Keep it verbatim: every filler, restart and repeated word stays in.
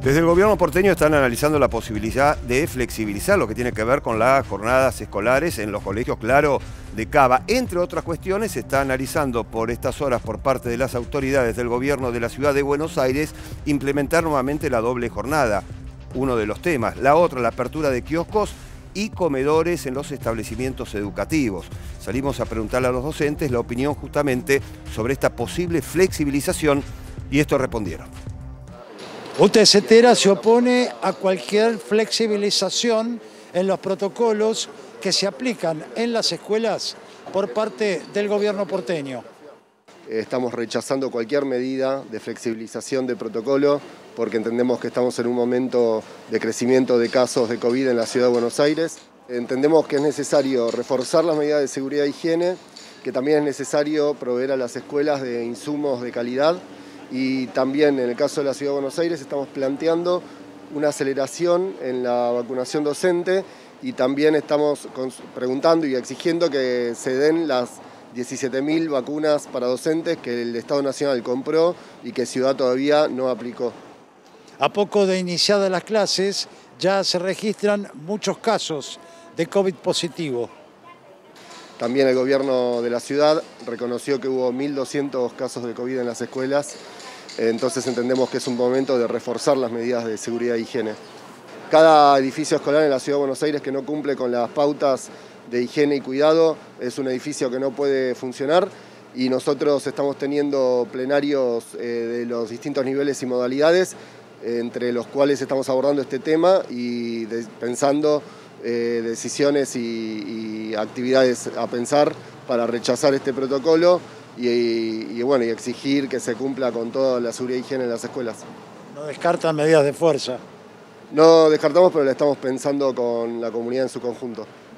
Desde el gobierno porteño están analizando la posibilidad de flexibilizar lo que tiene que ver con las jornadas escolares en los colegios, claro, de Cava. Entre otras cuestiones, se está analizando por estas horas por parte de las autoridades del gobierno de la ciudad de Buenos Aires implementar nuevamente la doble jornada, uno de los temas. La otra, la apertura de kioscos y comedores en los establecimientos educativos. Salimos a preguntarle a los docentes la opinión justamente sobre esta posible flexibilización y esto respondieron. U T S Tera se opone a cualquier flexibilización en los protocolos que se aplican en las escuelas por parte del gobierno porteño. Estamos rechazando cualquier medida de flexibilización de protocolo porque entendemos que estamos en un momento de crecimiento de casos de COVID en la ciudad de Buenos Aires. Entendemos que es necesario reforzar las medidas de seguridad e higiene, que también es necesario proveer a las escuelas de insumos de calidad. Y también en el caso de la Ciudad de Buenos Aires estamos planteando una aceleración en la vacunación docente y también estamos preguntando y exigiendo que se den las diecisiete mil vacunas para docentes que el Estado Nacional compró y que Ciudad todavía no aplicó. A poco de iniciadas las clases ya se registran muchos casos de COVID positivo. También el gobierno de la ciudad reconoció que hubo mil doscientos casos de COVID en las escuelas, entonces entendemos que es un momento de reforzar las medidas de seguridad e higiene. Cada edificio escolar en la ciudad de Buenos Aires que no cumple con las pautas de higiene y cuidado es un edificio que no puede funcionar y nosotros estamos teniendo plenarios eh, de los distintos niveles y modalidades, eh, entre los cuales estamos abordando este tema y de, pensando Eh, decisiones y, y actividades a pensar para rechazar este protocolo y, y, y, bueno, y exigir que se cumpla con toda la seguridad y higiene en las escuelas. ¿No descartan medidas de fuerza? No descartamos, pero la estamos pensando con la comunidad en su conjunto.